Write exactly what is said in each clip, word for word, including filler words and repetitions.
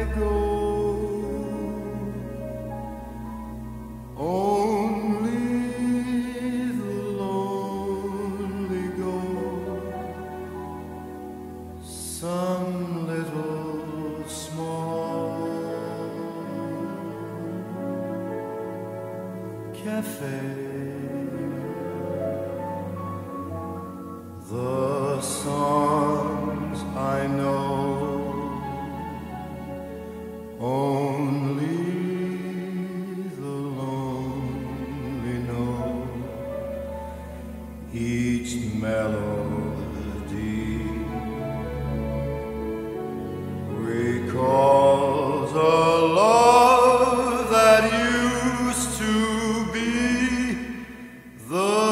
go. Only the lonely go. Some little small cafe. The songs I know, only the lonely know. Each melody recalls a love that used to be. The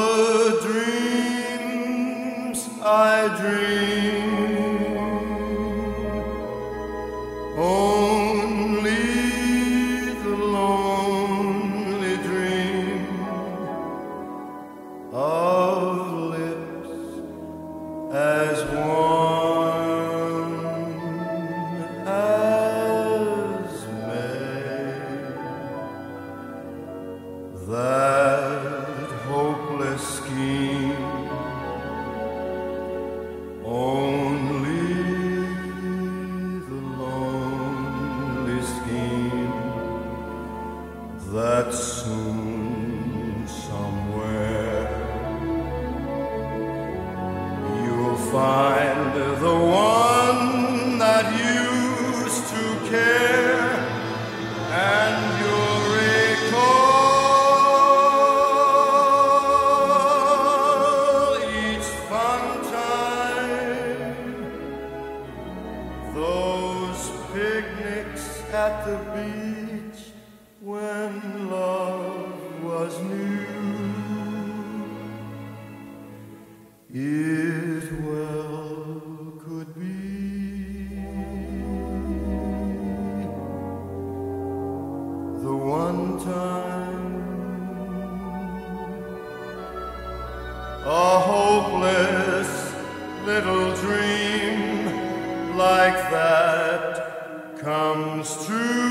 dreams I dream, only the lonely dream of lips as warm as May. That hopeless scheme, only the lonely scheme, that soon somewhere you'll find the one that used to care, and you'll recall each fun time, those picnics at the beach when love was new. It well could be the one time a hopeless little dream like that comes true.